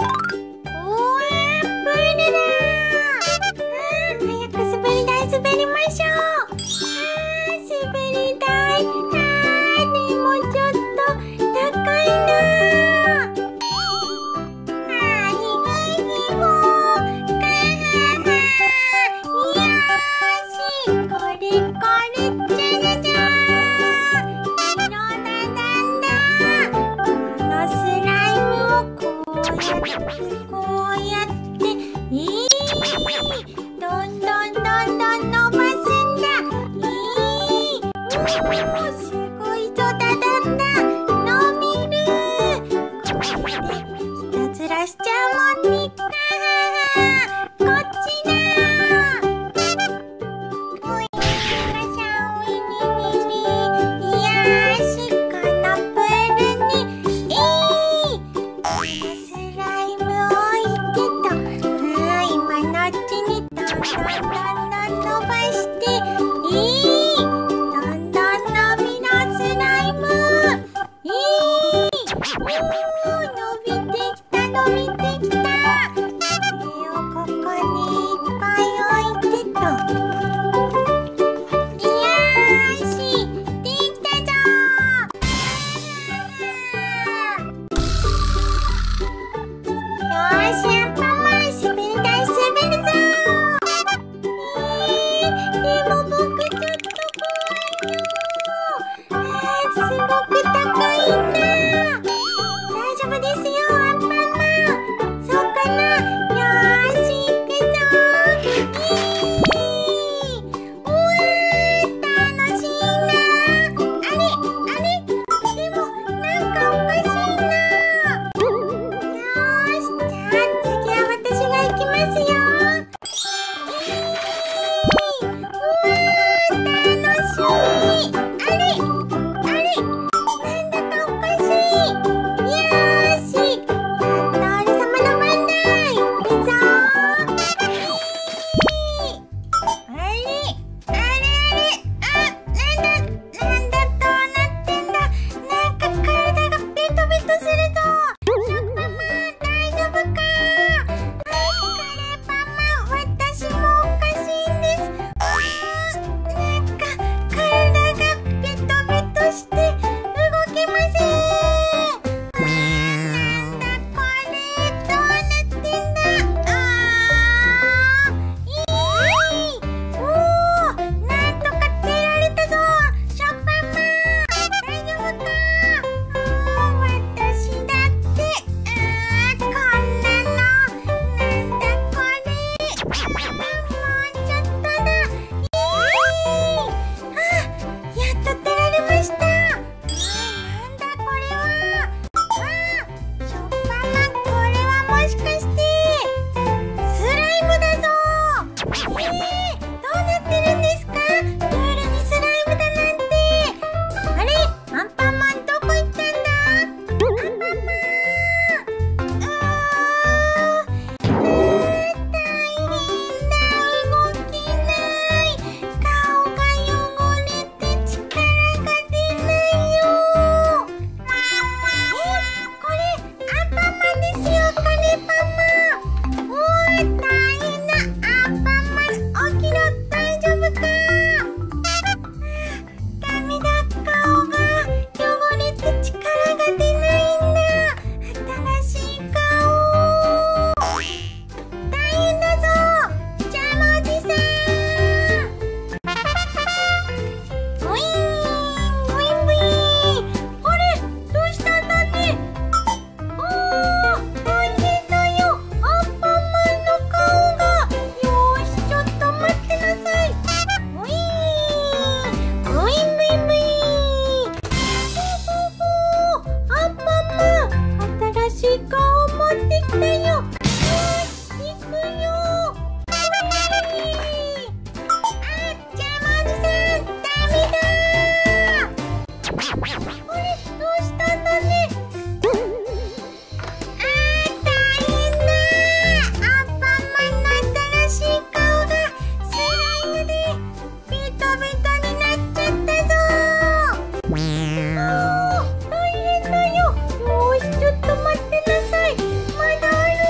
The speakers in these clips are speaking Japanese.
プールだ。早く滑り台滑りましょう。滑り台。でもちょっと高いな。ひふひほ。これこれ、じゃじゃじゃーん。色だなんだ。このスライムをこうやって、どんどん伸ばすんだ。すごいぞだだんだ。伸びる。これでいたずらしちゃうもんね。こっちだ。 まだある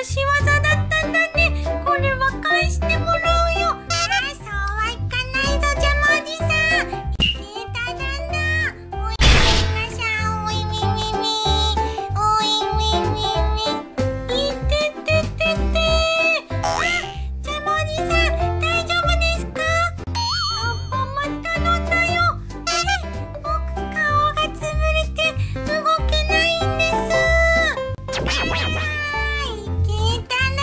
仕業だったんだね。これは返してもらうよ。ああ、そうはいかないぞ、ジャムおじさん。いただんだ。おいみなさん、おいみみみ。おいみみみ。いてててて。あ、ジャムおじさん、大丈夫ですか？アンパンマン頼んだよ。僕顔がつぶれて動けないんです。いけた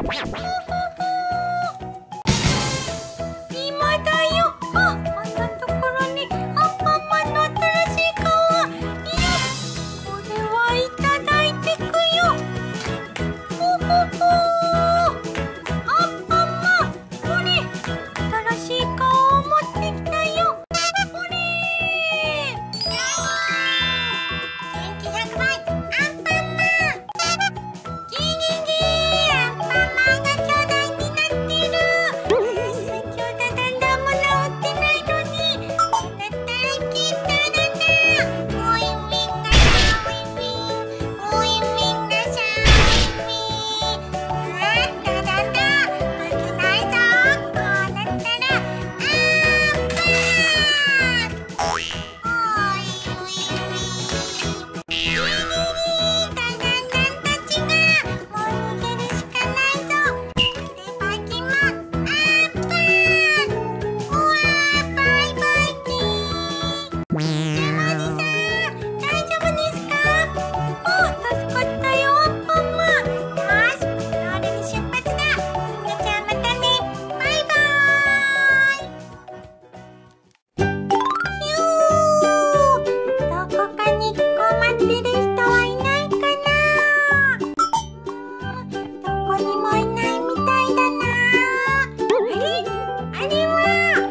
今だよ。あんなところにアンパンマンの新しい顔が。いや、これはいただいてくよ。ほほほ。アンパンマン、これ新しい顔を持ってきたよ。これ。元気100倍、アンパンマン。ギギギ、アンパンマンが巨大になってる。最強だ。だんだんも治ってないのに。なったらきっとだな。ウィンウィンがシャウィンウィン、ウィンウィンがシャウィンウィン。だだんだん負けないぞ。こうなったらアンパン。おいウィンウィン。ギギギ、だんだんたちがもう逃げるしかないぞ。でバキもアンパン。うわー、バイバイキー。ジャムおじさん、大丈夫ですか？助かったよ、アンパンマン。よし、ロールに出発だ。みんなちゃんまたね。バイバーイ。ヒュー。どこかに困ってる人はいないかな？どこにもいないみたいだな。あれは、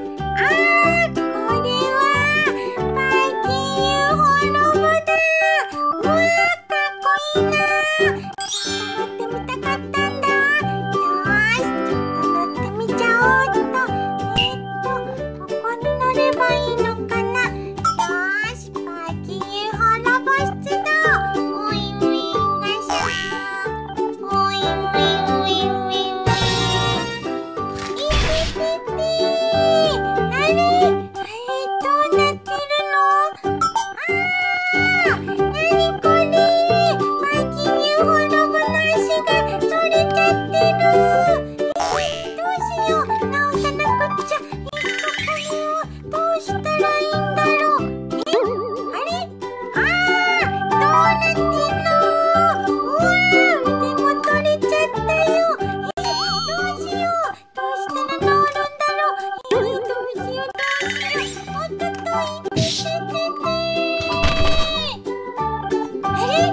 これはバイキン UFO ロボだ。うわー、かっこいいな。乗ってみたかったんだ。よーし、ちょっと乗ってみちゃおうっと。どこに乗ればいいのかな。よーし、バイキン UFO ロボ出動。ウィンウィンがシャー。ウィンウィンウィンウィンウィン。いててて。あれどうなってるの？なにこれ。バイキン UFO ロボの足が取れちゃってる。どうしよう、直さなくっちゃ。これをどうしたらいいんだろう。あれどうなってんの？うわー、腕も取れちゃったよ。どうしよう、どうしたら治るんだろう。どうしよう。おっとっと、いててて。あれ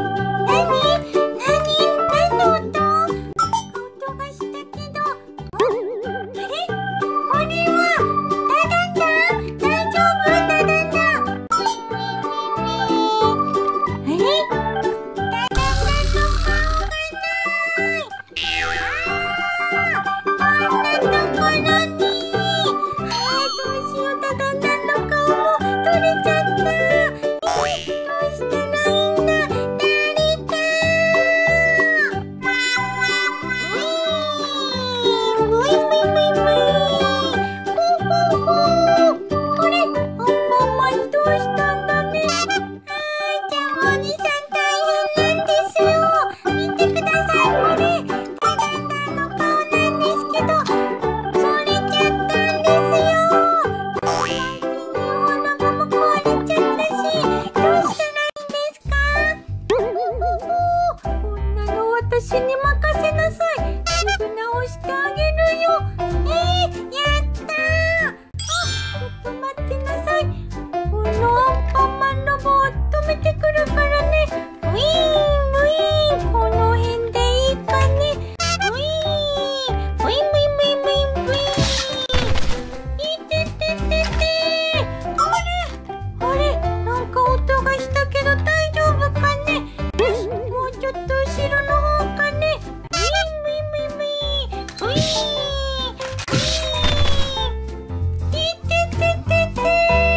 何の音？音がしたけど。あれこれはダダンだ。大丈夫？ダダンだ。あれダダンだの顔がない。こんなところに。どうしよう、ダダンだの顔も取れちゃった。どうしたらいいんだ。誰か。ウィンウィンウィンウィン。ほほほ。これ、アンパンマンどうしたんだね。ジャムおじさん大変なんですよ。見てください、これ。ダダンダンの顔なんですけど、取れちゃったんですよ。バイキン UFO ロボも壊れちゃったし、どうしたらいいんですか？こんなの私に任せなさい。すぐ直してあげるよ。やったー。ちょっと待ってなさい。このアンパンマンロボを止めてくるからね。ウィーンウィーン、この辺でいいかね。ウィーンウィンウィンウィンウィンウィン。いてててて。あれなんか音がしたけど大丈夫かね。よし、もうちょっと後ろの方かね。ウィンウィンウィンウィンウィーンウィーン。いてててて。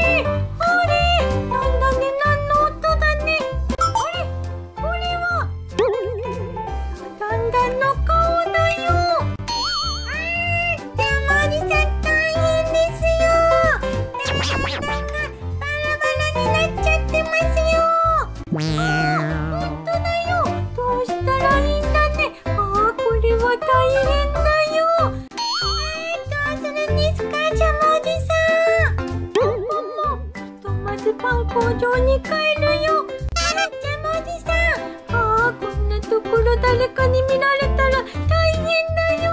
なんだね、何の音だね。これはダンダンの顔だよ。ジャムおじさん大変ですよ。ダンダンがバラバラになっちゃってますよ。ほんとだよ。どうしたらいいんだね。これは大変だよ。どうするんですか、ジャムおじさん。ひとまずパン工場に帰るよ。ジャムおじさん。こんなところ誰かに見られたら大変だよ。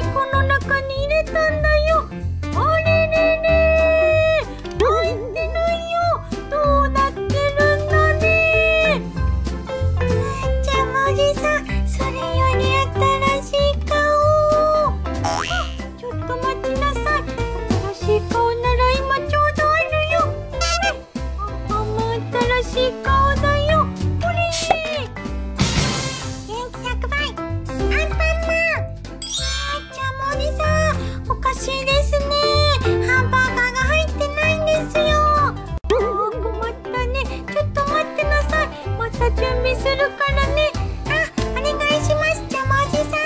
この中に入れたんだよ。あれれれ、入ってないよ。どうなってるんだね。ジャムおじさん、それより新しい顔。ちょっと待ちなさい。新しい顔なら今ちょうどあるよ。アンパンマン新しい顔だよ。これ元気100倍、アンパンマン。ジャムおじさん、おかしいですね。ハンバーガーが入ってないんですよ。困ったね。ちょっと待ってなさい。また準備するからね。お願いします、ジャムおじさん。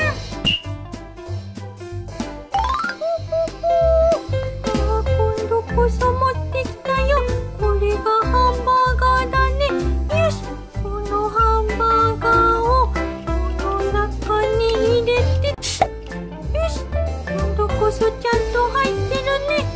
今度こそ持ってきたよ。これがハンバーガーだね。よし、このハンバーガーをこの中に入れて、よし、今度こそちゃんと入ってるね。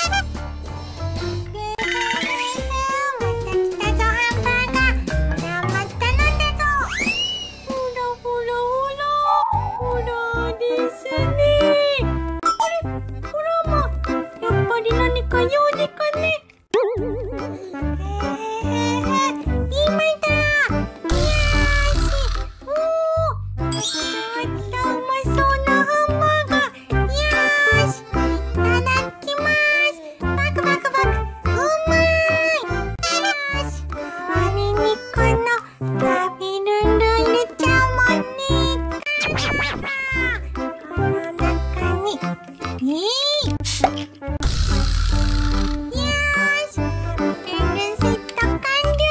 また来たぞ、ハンバーガー。じゃあまたなんだぞ。ほらほらほら、ほらですね。あれ、ほらま、やっぱり何か用事かね。今だ。よし。おー、うまそうなハンバーガー。よし、いただきます。バクバクバク、うまい。よし、代わりにこのラビルンル入れちゃうもんね。この中に、よし、ラビルンセット完了。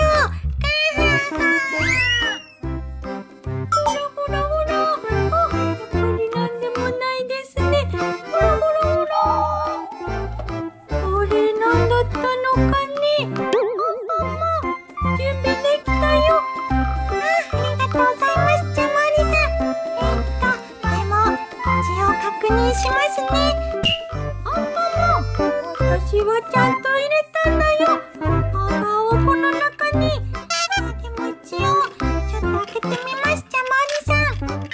ほらほらほら、やっぱりなんでもないですね。ほらほらほら、これなんだったのかね。準備できたよ。ありがとうございます、ジャムおじさん。でも一応確認しますね。私はちゃんと入れたんだよ。ハンバーガーをこの中に。でも一応ちょっと開けてみます、ジャムおじさん。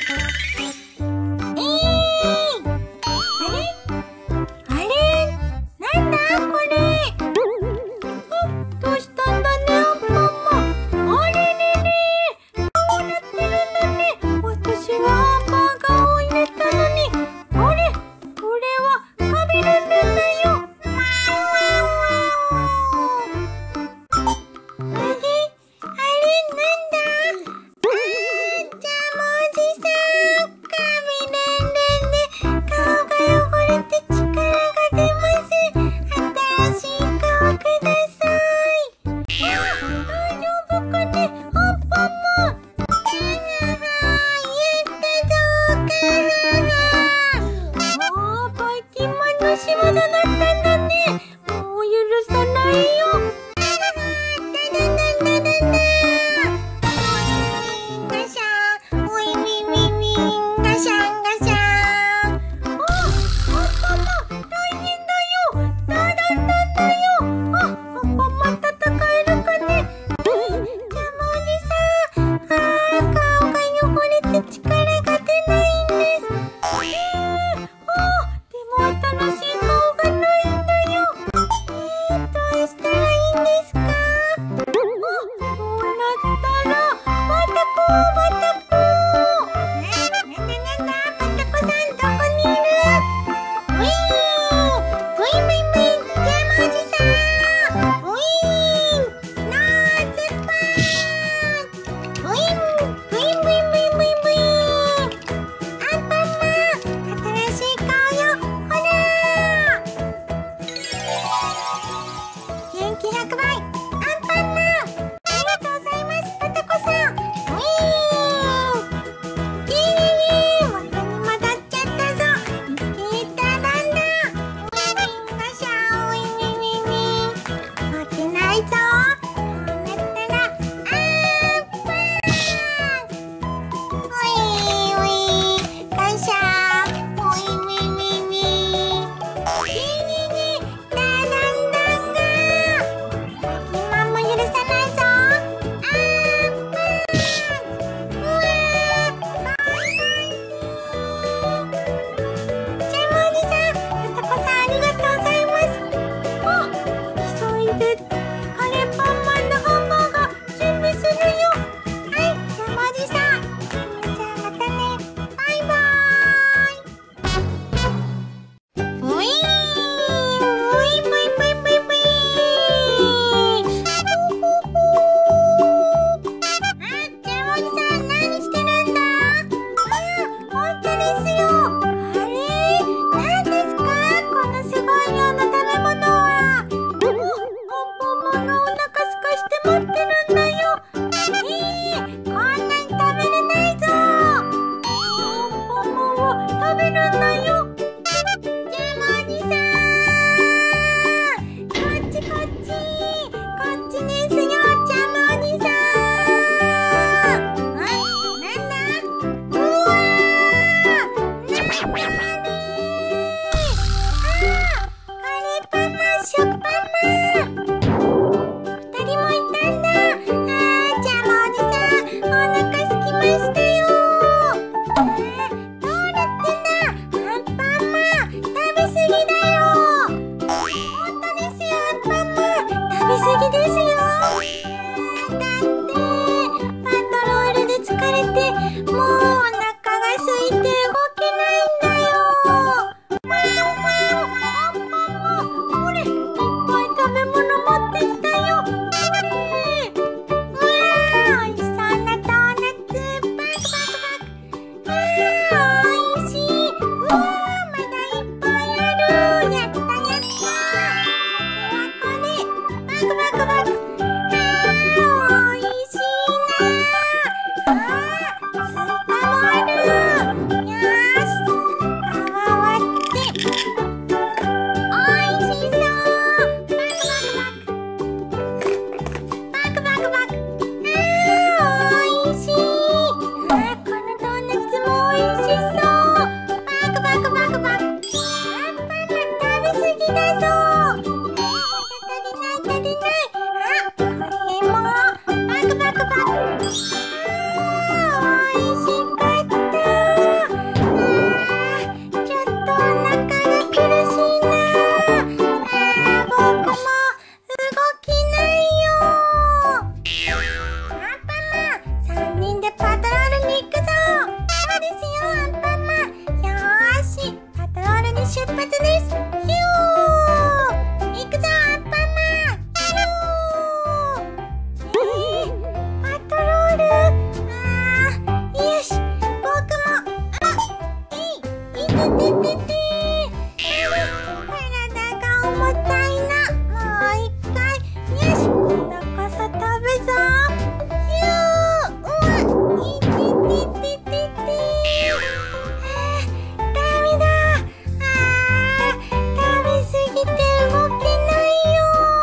あれなんだこれ。どうしたんだね、アンパンマン。あれれれ、こうなってるんだね。私はハンバーガーを入れたのに。あれ、これはカビルンルンだよ。 発です。ヒュー。行くぞ、アンパンマン。ヒュー。パトロール。よし、僕も。いてててて。体が重たいな。もう一回。よし、今度こそ飛ぶぞ。ヒュー。うわ、いててててて。ダメだ。食べすぎて動けないよ。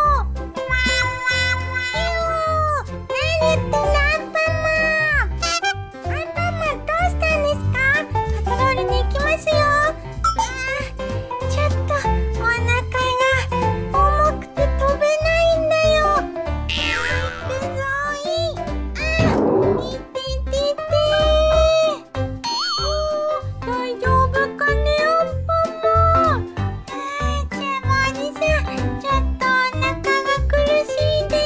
ヒュー。何言ってんの、アンパンマン。アンパンマン、どうしたんですか？パトロールに行きますよ。ちょっとお腹が重くて飛べないんだよ。行くぞい。いててて。大丈夫かね、アンパンマン。ジャムおじさん、ちょっとお腹が苦しいです。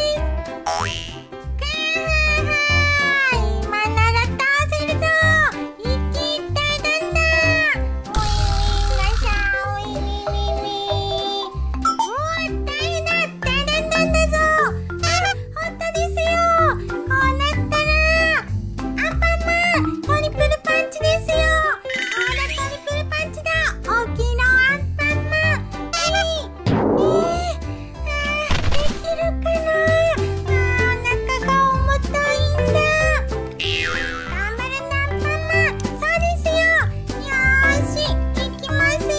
今なら倒せるぞ。生きただんだ。おいがしゃおいみみみ。うわ、大変だ。大変なんだぞ。本当ですよ。こうなったらアンパンマン、トリプルパンチですよ。ほら、トリプルパンチだ。大きいのアンパンマン。できるかな。お腹が重たいんだ。頑張るな、アンパンマン。そうですよ。よーし、行きますよ。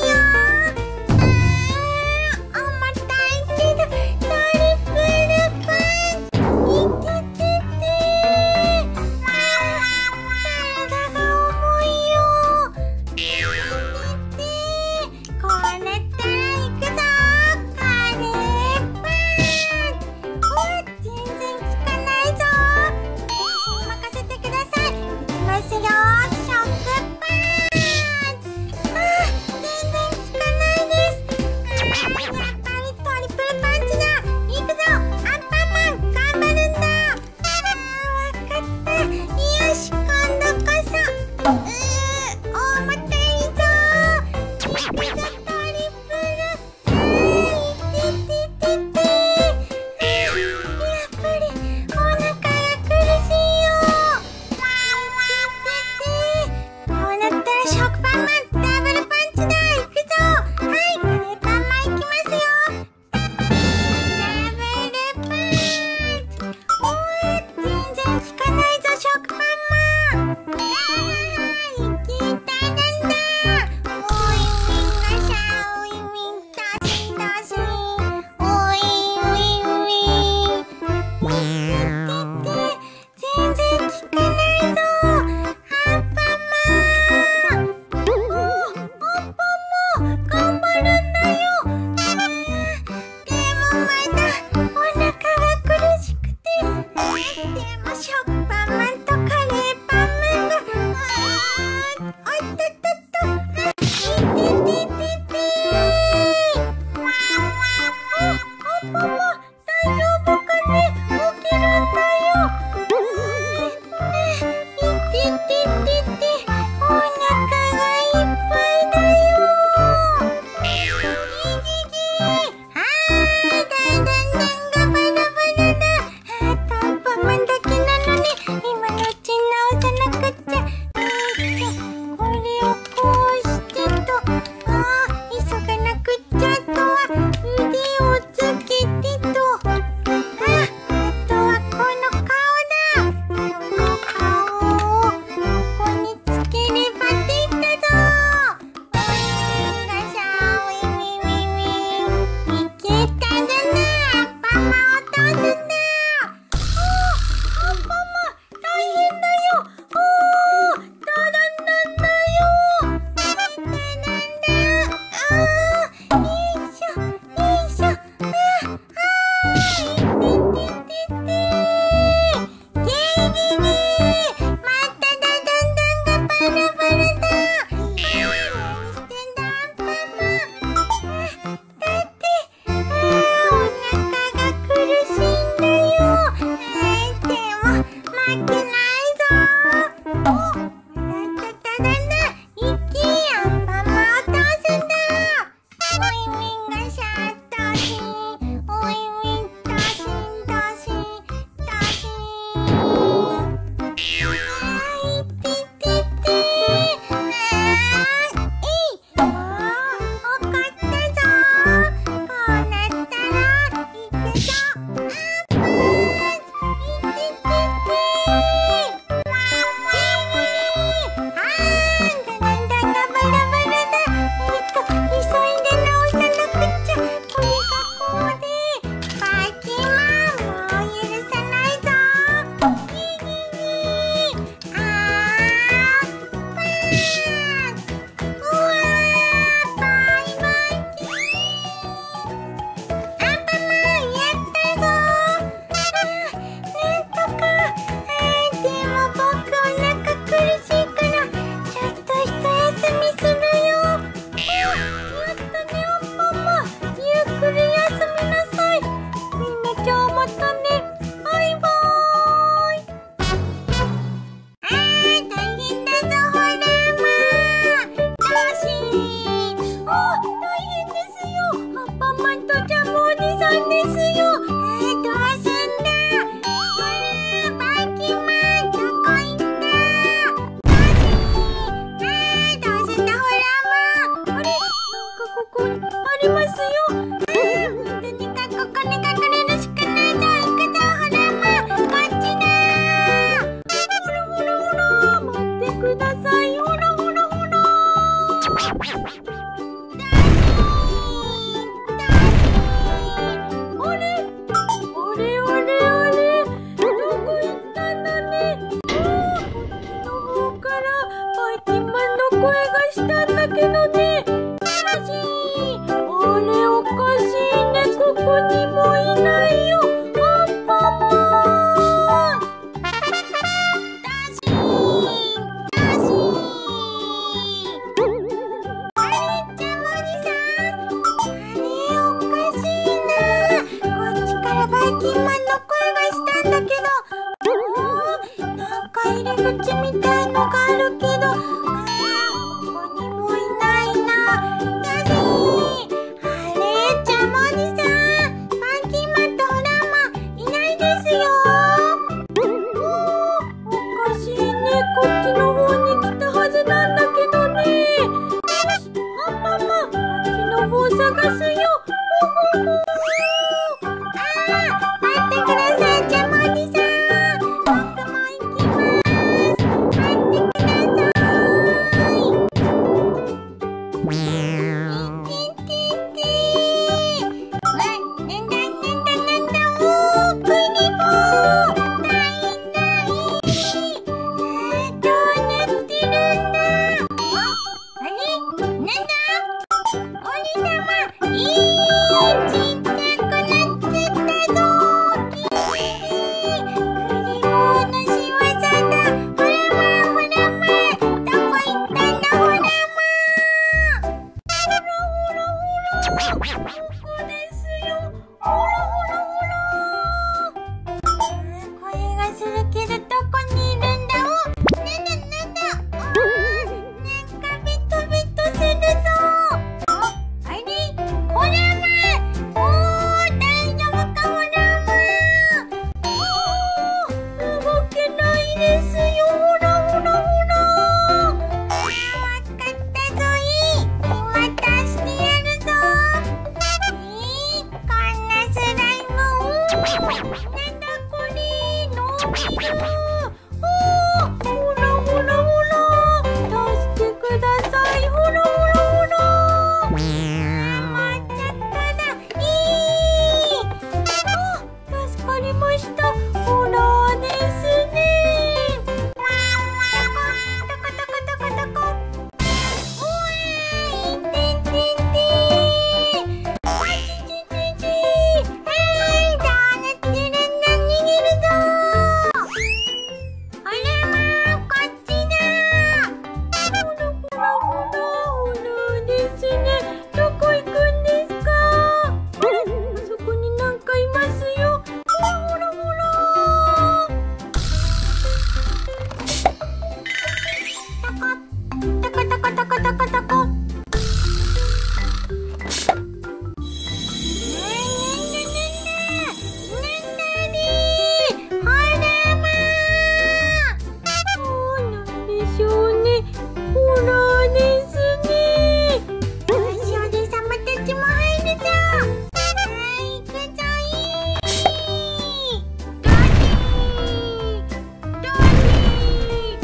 重たいけど、トリプルパンチ。いててて。体が重いよ。いてて。こうなったら行くぞ。カレーパン。全然効かないぞ。私に任せてください。行きますよ。食パン。全然効かないです。やっぱりトリプルパンチだ。行くぞ、アンパンマン。頑張るんだ。わかった。よし、今度こそ。重たいぞ。行くぞ、トリプル。いてててて。やっぱりお腹が苦しいよ。こうなったら食パンマン、ダブルパンチだ。行くぞ。はい、カレーパンマン行きますよ。ダブルパンチ。全然効かないぞ、食パンマン。生きたなんだ。おいみんがしゃおいみんたしだし。おいおいおい。いてて。全然効かないぞ。アンパンマン。アンパンマン、頑張るんだよ。でもまだお腹が苦しくて。でも食パンマンとカレーパンマンが。おいっとっとっと。いてててて。アンパンマン、大丈夫かね。起きるんだよ。いてててて。お腹がいっぱいだよ。 最近マンの声がしたんだけど、なんか入り口みたいのがあるけど、ここにもいないな。だし、あれ、ジャムおじさん、ファンキーマンとホラーマンいないですよ。おかしいね、こっちの方に来たはずなんだけどね。よし、アンパンマン、こっちの方探すよ。待ってください、ジャムおじさん。僕も行きます。待ってください。なんだ、おー、クリボー。どうなってるんだ。あれなんだ、お兄様、ちっちゃくなっちゃったぞ。クリボーの仕業だ。ホラマン、ホラマン、どこ行ったんだ、ホラマン。ほら、ここですよ。ほら。声がするけど、どこにいるんだ。なんだ。なんかベトベトするぞ。あれ、ホラーマン。大丈夫か、ホラーマン。動けないですよ。ほら。わかったぞい。今出してやるぞ。こんなスライム。なんだこれ、伸びる。ほら。出してください。ほら。もうちょっとだ。助かりました。ホラーですね。どこ。おい、どうなってるんだ。逃げるぞ。ホラマン、こっちだ。ほらですね。どこ行くんですか。あれ、あそこになんかいますよ。ほら。どこ。なんでしょうね。ホラーですね。よし、おじさまたちも入るぞ。行くぞい。どうし。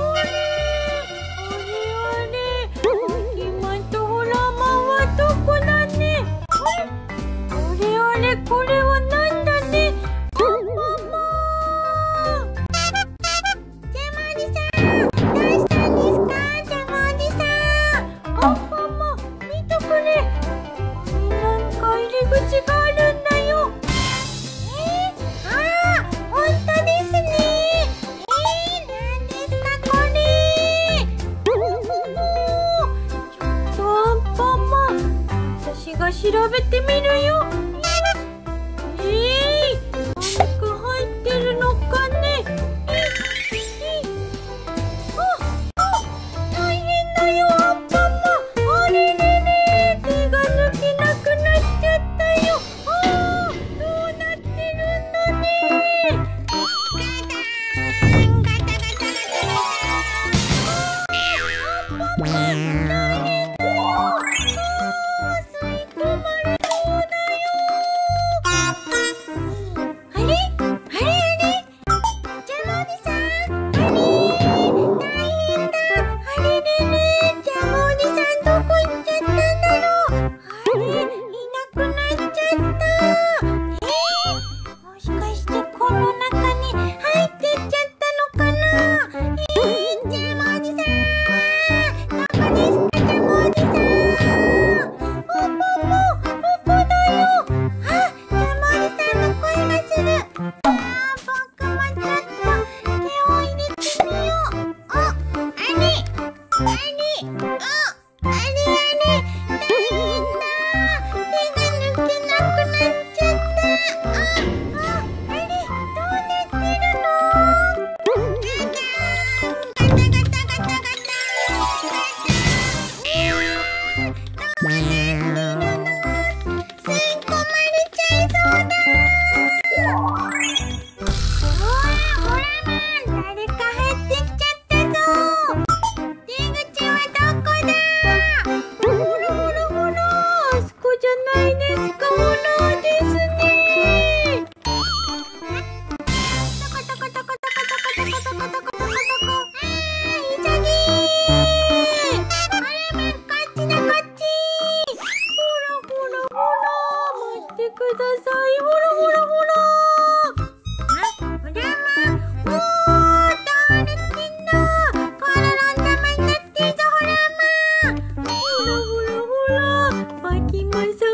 あれ。ファンキーマンとホラーマンはどこだね。あれ、これはなんだね。アンパンマン。ジャムおじさん、どうしたんですか、ジャムおじさん。アンパンマン、見てくれ。ここになんか入り口があるんだよ。ほんとですね。なんですかこれ。ちょっとアンパンマン、私が調べてみるよ。何か入ってるのかね。大変だよ、アンパンマン。あれ、手が抜けなくなっちゃったよ。どうなってるんだね。ガタ。アンパンマン、大変。吸い込まれそうだよ。 きます。